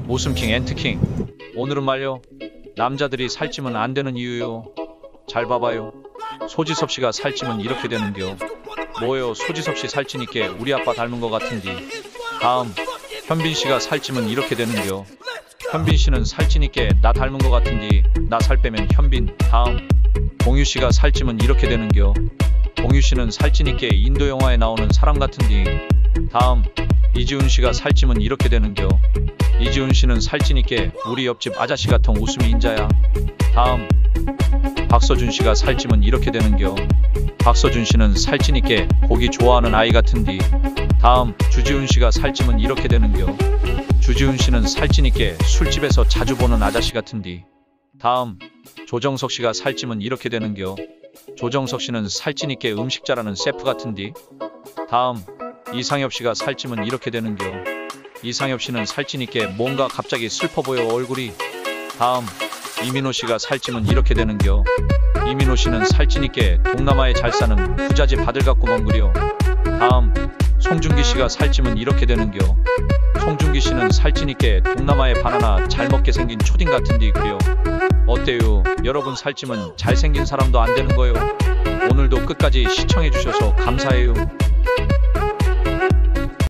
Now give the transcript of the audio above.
웃음킹 엔트킹. 오늘은 말요, 남자들이 살찌면 안 되는 이유요. 잘 봐봐요. 소지섭 씨가 살찌면 이렇게 되는겨. 뭐요, 소지섭 씨 살찌니까 우리 아빠 닮은 것 같은디. 다음, 현빈 씨가 살찌면 이렇게 되는겨. 현빈 씨는 살찌니까 나 닮은 것 같은디. 나 살 빼면 현빈. 다음, 공유 씨가 살찌면 이렇게 되는겨. 공유 씨는 살찌니까 인도 영화에 나오는 사람 같은디. 다음, 이지훈 씨가 살찌면 이렇게 되는겨. 이지훈 씨는 살찌니까 우리 옆집 아저씨 같은 웃음이 인자야. 다음, 박서준 씨가 살찌면 이렇게 되는겨. 박서준 씨는 살찌니까 고기 좋아하는 아이 같은디. 다음, 주지훈 씨가 살찌면 이렇게 되는겨. 주지훈 씨는 살찌니까 술집에서 자주 보는 아저씨 같은디. 다음, 조정석 씨가 살찌면 이렇게 되는겨. 조정석 씨는 살찌니까 음식 잘하는 셰프 같은디. 다음, 이상엽 씨가 살찌면 이렇게 되는겨. 이상엽 씨는 살찌니까 뭔가 갑자기 슬퍼 보여 얼굴이. 다음, 이민호 씨가 살찌면 이렇게 되는겨. 이민호 씨는 살찌니까 동남아에 잘 사는 부잣집 아들 같고 멍그려. 다음, 송중기 씨가 살찌면 이렇게 되는겨. 송중기 씨는 살찌니까 동남아의 바나나 잘 먹게 생긴 초딩 같은디 그려. 어때요? 여러분 살찌면 잘생긴 사람도 안 되는 거요. 오늘도 끝까지 시청해주셔서 감사해요.